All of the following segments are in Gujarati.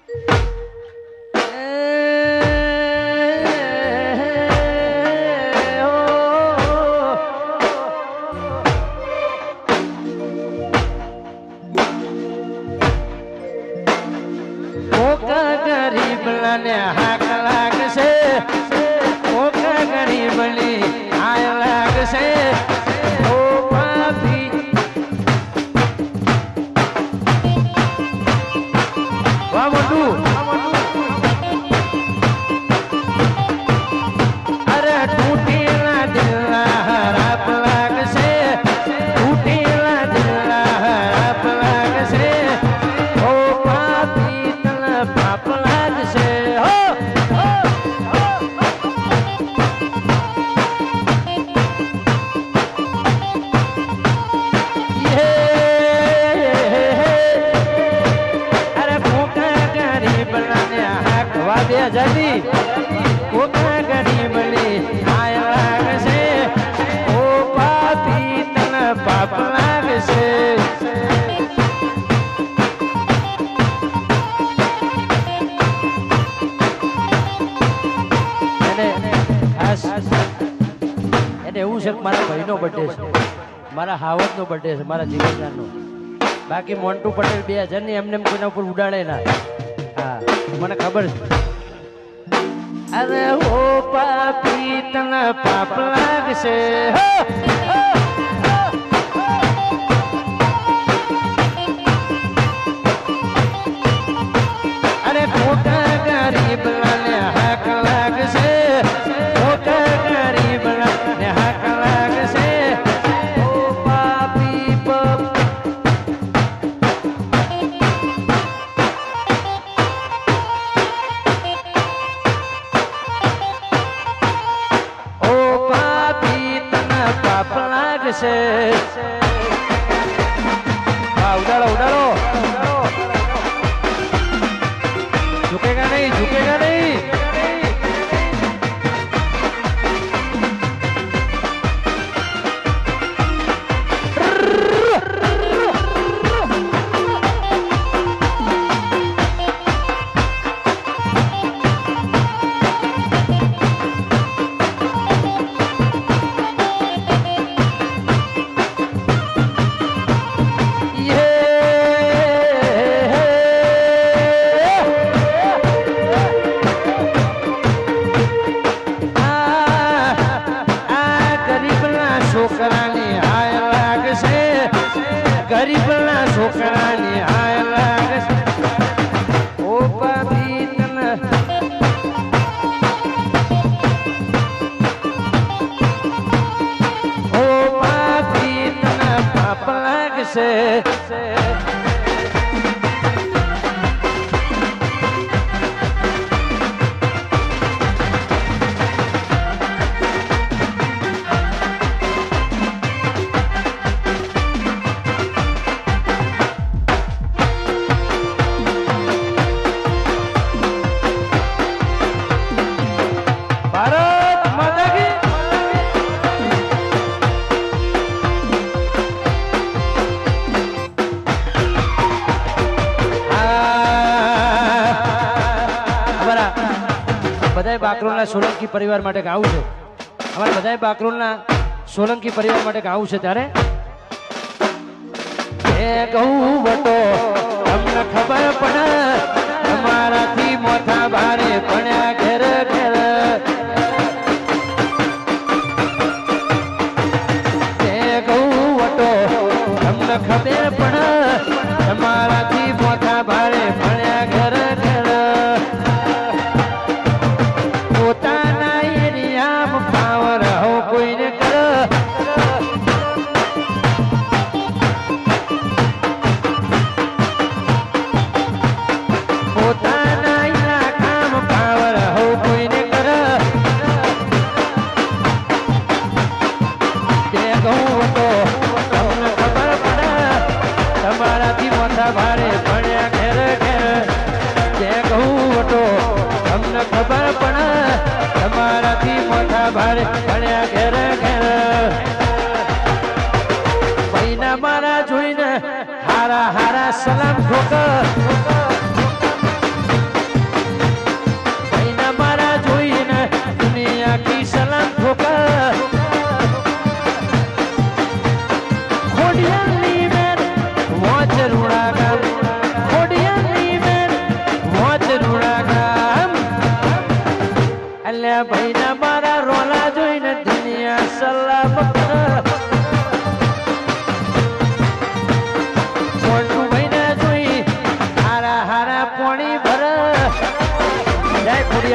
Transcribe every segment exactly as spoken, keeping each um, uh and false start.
હાક લાગશે ઓકા ગરીબલી આય લાગશે ઓ પાપી વાહ મોટું અરે તૂટેલા દિલના હરાપ લાગશે તૂટેલા દિલના હરાપ લાગશે ઓ પાપી તન પાપ લાગશે જડી કોકા ગરીબલી આય લાગશે ઓ પાપી તન પાપ લાગશે એને એવું છે કે મારા ભાઈનો બર્થડે છે મારા હાવતનો બર્થડે છે મારા જીવનદાનનો બાકી મોન્ટુ પટેલ બે હજાર ની એમને કોઈના ઉપર ઉડાડે ના હા મને ખબર છે અરે ઓ પાપી તન પાપ લાગશે અરે ખોટા ગરીબ ને હાક લાગશે ખોટા ગરીબ ને હાક લાગશે ઓ પાપી પપ છે હા ઉડાડો ઉડાડો ઝુકેગા નહીં ઝુકેગા નહીં છોકરાની હાય લાગશે ગરીબના છોકરાની હાય લાગશે ઓ પાપી તન ઓ પાપી તન પાપ લાગશે બધાય બાકરોલના સોલંકી પરિવાર માટે ગાવું છે અમારા બધાય બાકરોલના સોલંકી પરિવાર માટે ગાવું છે ત્યારે એ કહું વટો તમને ખબર પડે તમારાથી મોથા ભારે પડ્યા ઘેર ઘેર એ કહું વટો તમને ખબર પડે તમારાથી મોથા ભારે પડ્યા ઘેર ઘેર પોતાના એરિયામાં પાવર હો કોઈને કર પોતાના ઇલાકામાં પાવર હો કોઈને કર તે કહું તો તમને ખબર પડે તમારાથી મોટા ભારે પડ્યા ઘેર ઘેર તે કહું તો તમને ખબર પડે તમારાથી મોટા ભારે પડ્યા ઘેર ઘેર મહિના મારા જોઈને હારા હારા સલામ ઠોકર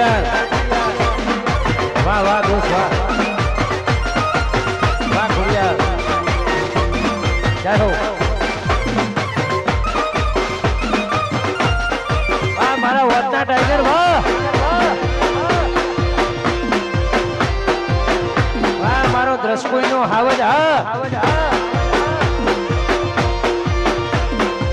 ખુડિયાર વાહ વાહ દોસ્ત વાહ વાહ ખુડિયાર ચાલો વાહ મારા વતના ટાઈગર વાહ વાહ મારો દ્રષ્કોઈનો હાવજ હા